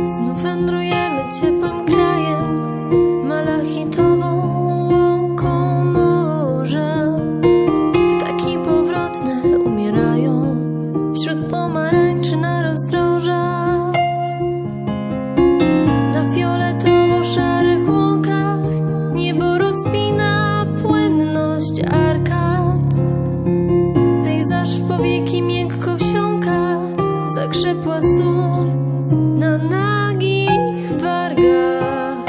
Znów wędrujemy ciepłym krajem, malachitową łąką morza. Ptaki powrotne umierają wśród pomarańczy na rozdrożach. Na fioletowo-szarych łąkach niebo rozpina płynność arkad. Pejzaż w powieki miękko wsiąka, zakrzepła sól na nagich wargach.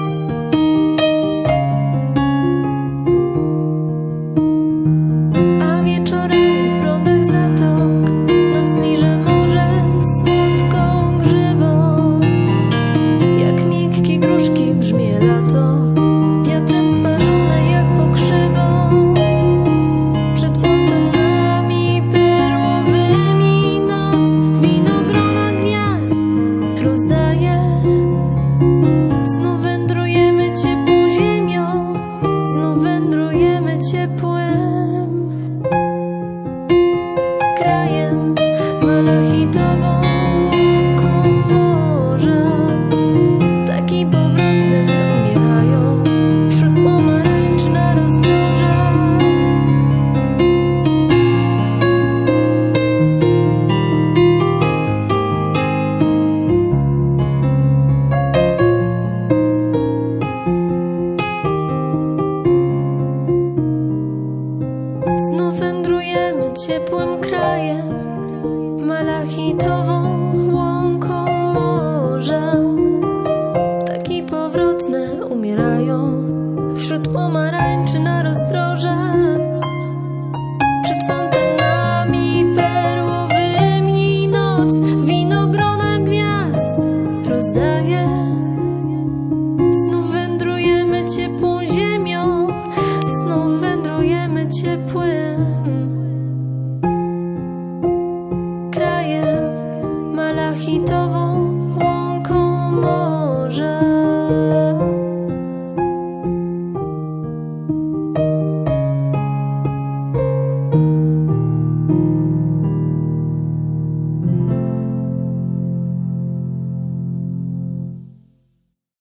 A wieczorami w prądach zatok noc liże morze słodką grzywą. Jak miękkie gruszki brzmie lato, wiatrem sparzone jak pokrzywą. Przed fontannami perłowymi noc winogrona gwiazd rozdaje. Znów wędrujemy ciepłą ziemią, znów wędrujemy ciepłym krajem, malachitową łąką morza. Ptaki powrotne umierają wśród pomarańczy na rozdrożach. Znów wędrujemy ciepłym krajem, malachitową łąką morza. Ptaki powrotne umierają wśród pomarańczy na rozdrożach. Przed fontannami perłowymi noc winogrona gwiazd rozdaje. Znów wędrujemy ciepłą ziemią, znów wędrujemy ciepłym krajem, malachitową